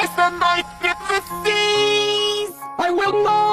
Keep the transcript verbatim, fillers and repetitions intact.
Mister Mike at the seas! I will not